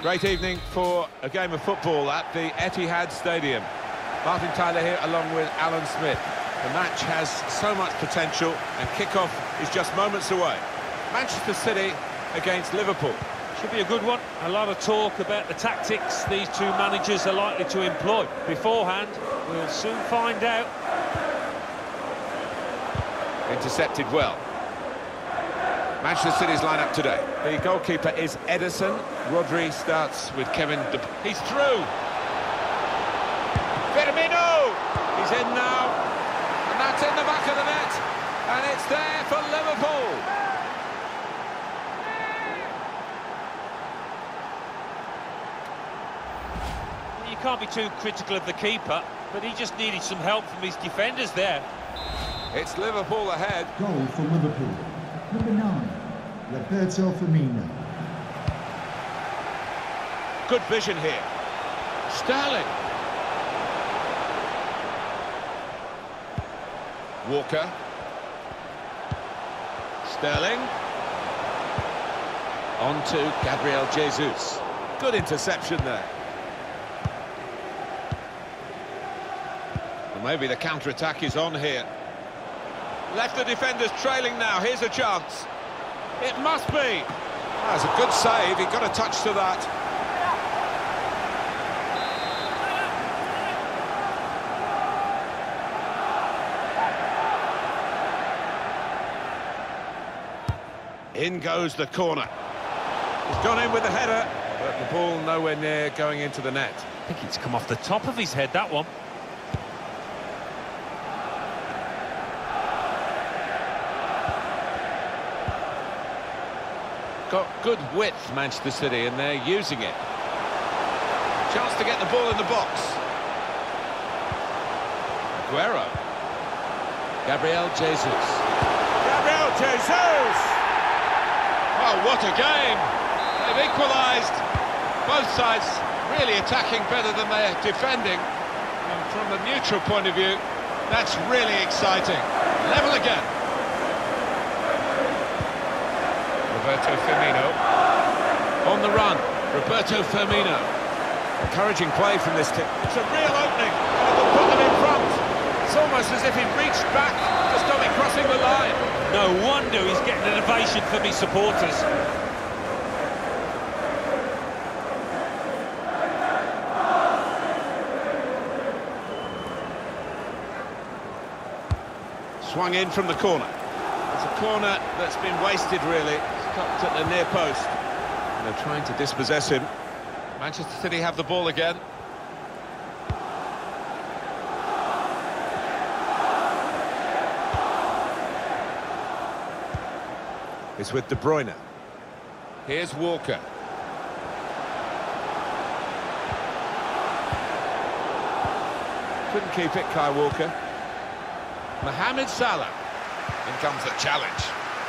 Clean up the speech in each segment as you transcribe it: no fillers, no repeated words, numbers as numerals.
Great evening for a game of football at the Etihad Stadium. Martin Tyler here along with Alan Smith. The match has so much potential and kick-off is just moments away. Manchester City against Liverpool. Should be a good one. A lot of talk about the tactics these two managers are likely to employ. Beforehand, we'll soon find out. Intercepted well. Manchester City's lineup today. The goalkeeper is Ederson. Rodri starts with Kevin De... He's through! Firmino! He's in now. And that's in the back of the net. And it's there for Liverpool. You can't be too critical of the keeper, but he just needed some help from his defenders there. It's Liverpool ahead. Goal for Liverpool. Number 9, Roberto Firmino. Good vision here. Sterling. Walker. Sterling. On to Gabriel Jesus. Good interception there. Well, maybe the counter-attack is on here. Left the defenders trailing now. Here's a chance. It must be. That's a good save. He got a touch to that. In goes the corner. He's gone in with the header, but the ball nowhere near going into the net. I think it's come off the top of his head, that one. Got good width, Manchester City, and they're using it. Chance to get the ball in the box. Aguero. Gabriel Jesus. Gabriel Jesus! Oh, what a game! They've equalised. Both sides really attacking better than they're defending. And from the neutral point of view, that's really exciting. Level again. Roberto Firmino. On the run, Roberto Firmino. Encouraging play from this team. It's a real opening. And they'll put them in front. It's almost as if he reached back to stop it crossing the line. No wonder he's getting an ovation from his supporters. Swung in from the corner. It's a corner that's been wasted, really. Stopped at the near post. And they're trying to dispossess him. Manchester City have the ball again. It's with De Bruyne. Here's Walker. Couldn't keep it, Kyle Walker. Mohamed Salah. In comes the challenge.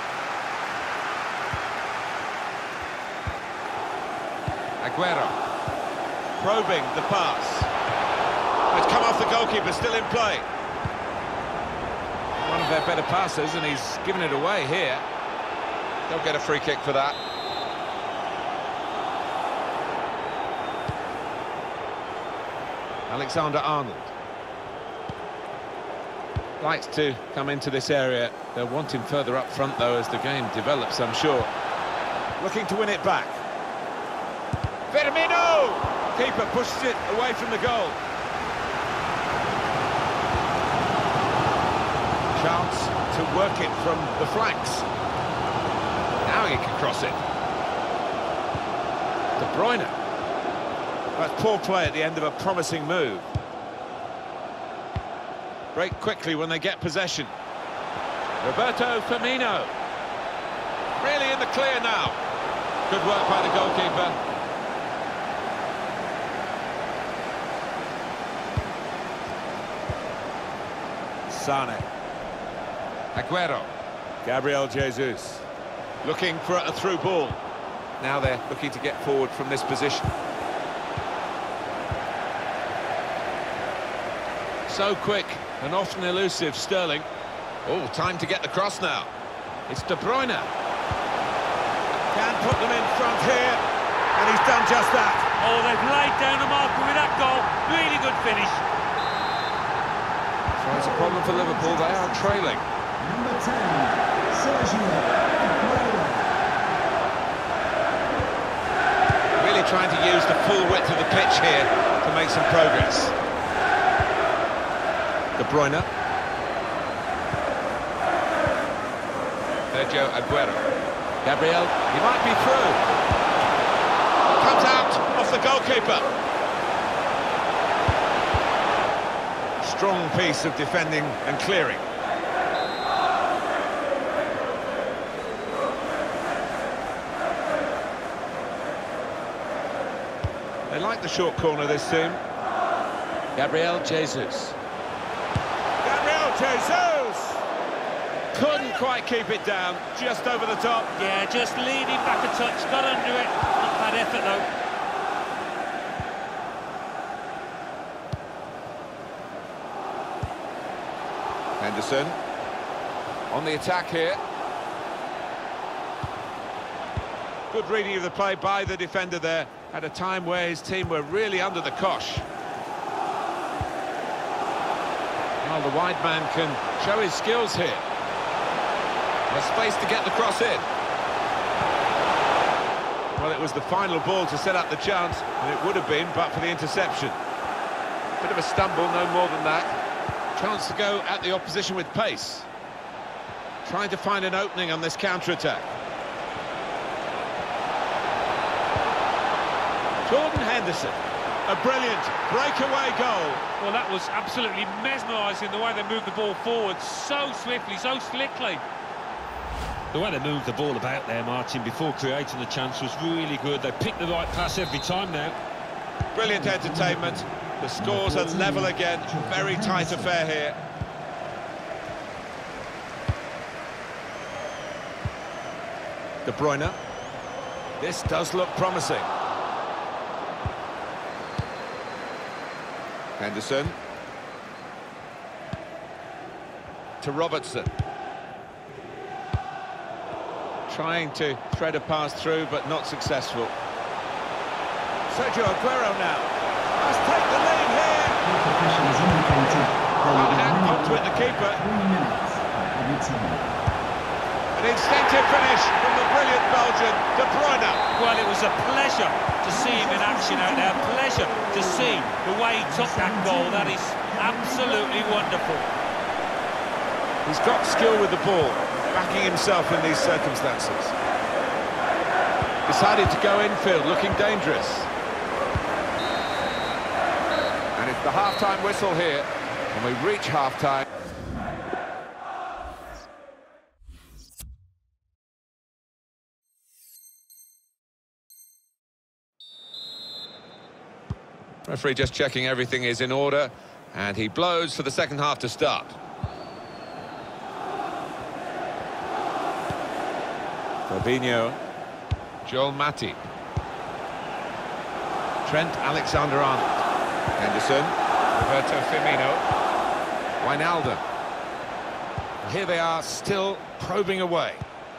Aguero. Probing the pass. It's come off the goalkeeper, still in play. One of their better passers, and he's given it away here. They'll get a free kick for that. Alexander-Arnold. Likes to come into this area. They'll want him further up front, though, as the game develops, I'm sure. Looking to win it back. Firmino! Keeper pushes it away from the goal. Chance to work it from the flanks. Now he can cross it. De Bruyne. That's poor play at the end of a promising move. Break quickly when they get possession. Roberto Firmino. Really in the clear now. Good work by the goalkeeper. Sane. Aguero. Gabriel Jesus. Looking for a through ball. Now they're looking to get forward from this position. So quick and often elusive, Sterling. Oh, time to get the cross now. It's De Bruyne. Can put them in front here. And he's done just that. Oh, they've laid down a marker with that goal. Really good finish. So it's a problem for Liverpool. They are trailing. Number 10, Sergio Aguero. Really trying to use the full width of the pitch here to make some progress. De Bruyne. Sergio Aguero. Gabriel, he might be through. Comes out off the goalkeeper. Strong piece of defending and clearing. They like the short corner, this team. Gabriel Jesus. Gabriel Jesus! Couldn't quite keep it down, just over the top. Yeah, just leaning back a touch, got under it. Not bad effort, though. Henderson on the attack here. Good reading of the play by the defender there at a time where his team were really under the cosh. Well, the wide man can show his skills here. There's space to get the cross in. Well, it was the final ball to set up the chance, and it would have been, but for the interception. Bit of a stumble, no more than that. Chance to go at the opposition with pace. Trying to find an opening on this counter-attack. Jordan Henderson. A brilliant breakaway goal. Well, that was absolutely mesmerising, the way they moved the ball forward so swiftly, so slickly. The way they moved the ball about there, Martin, before creating the chance was really good. They picked the right pass every time now. Brilliant entertainment. The scores are level again. Very tight affair here. De Bruyne. This does look promising. Henderson. To Robertson. Trying to thread a pass through, but not successful. Sergio Aguero now. Must take the lead here. Officials indicated there will be a minute Onto it, the keeper. 3 minutes at any time. An instinctive finish from the brilliant Belgian, De Bruyne. Well, it was a pleasure to see him in action out there. A pleasure to see the way he took that goal. That is absolutely wonderful. He's got skill with the ball, backing himself in these circumstances. Decided to go infield, looking dangerous. And it's the half-time whistle here, and we reach half-time. Referee just checking everything is in order, and he blows for the second half to start. Fabinho, Joel Matip, Trent Alexander-Arnold, Henderson, Roberto Firmino, Wijnaldum. Here they are, still probing away.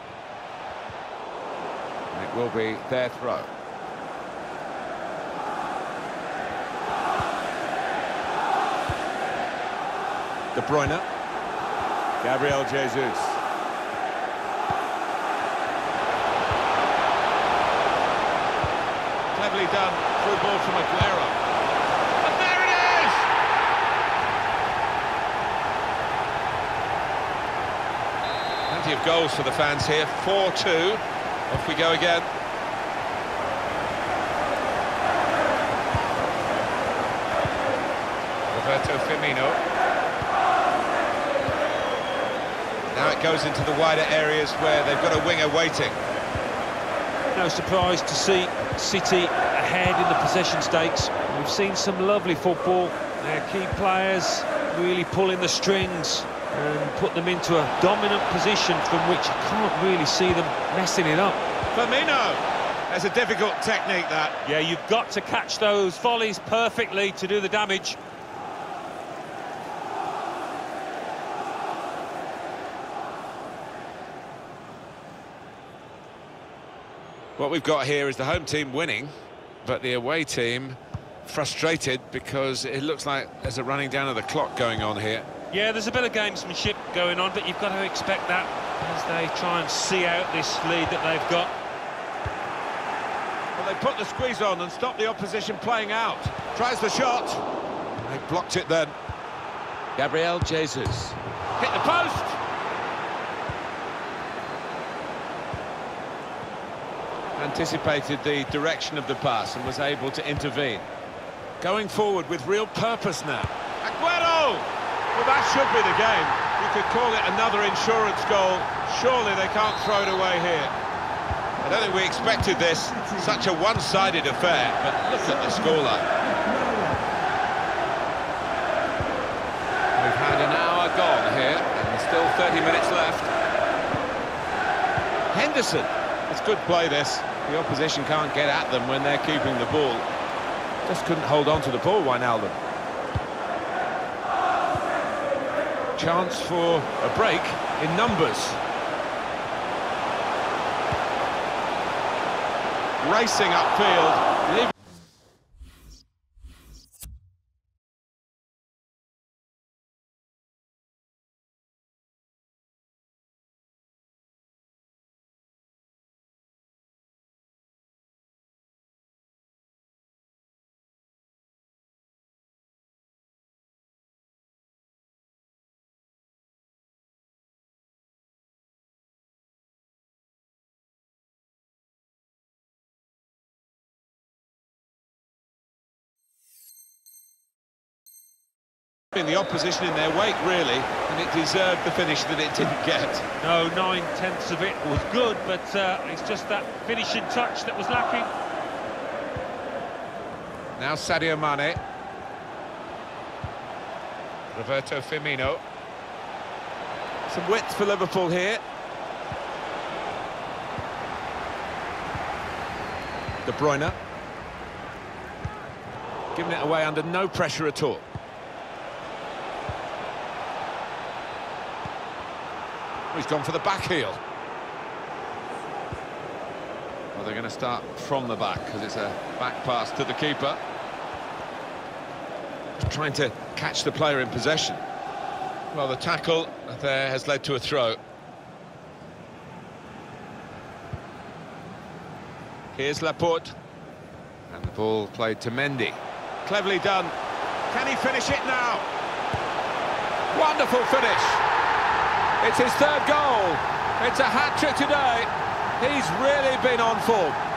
And it will be their throw. De Bruyne, Gabriel Jesus. Cleverly done, through ball from Aguero. And there it is! Plenty of goals for the fans here, 4-2. Off we go again. Roberto Firmino. Now it goes into the wider areas where they've got a winger waiting. No surprise to see City ahead in the possession stakes. We've seen some lovely football. Their key players really pulling the strings and put them into a dominant position from which you can't really see them messing it up. Firmino! That's a difficult technique, that. Yeah, you've got to catch those volleys perfectly to do the damage. What we've got here is the home team winning, but the away team frustrated because it looks like there's a running down of the clock going on here. Yeah, there's a bit of gamesmanship going on, but you've got to expect that as they try and see out this lead that they've got. Well, they put the squeeze on and stopped the opposition playing out. Tries the shot. They blocked it then. Gabriel Jesus. Hit the post! Anticipated the direction of the pass and was able to intervene. Going forward with real purpose now. Aguero! Well, that should be the game. You could call it another insurance goal. Surely they can't throw it away here. I don't think we expected this, such a one-sided affair, but look at the scoreline. We've had an hour gone here, and there's still 30 minutes left. Henderson. It's good play, this. The opposition can't get at them when they're keeping the ball. Just couldn't hold on to the ball, Wijnaldum. Chance for a break in numbers. Racing upfield. The opposition in their wake, really, and it deserved the finish that it didn't get. No, 9/10 of it was good, but it's just that finishing touch that was lacking. Now Sadio Mane. Roberto Firmino. Some width for Liverpool here. De Bruyne. Giving it away under no pressure at all. He's gone for the back heel. Well, they're going to start from the back because it's a back pass to the keeper. Just trying to catch the player in possession. Well, the tackle there has led to a throw. Here's Laporte. And the ball played to Mendy. Cleverly done. Can he finish it now? Wonderful finish. It's his third goal. It's a hat-trick today. He's really been on form.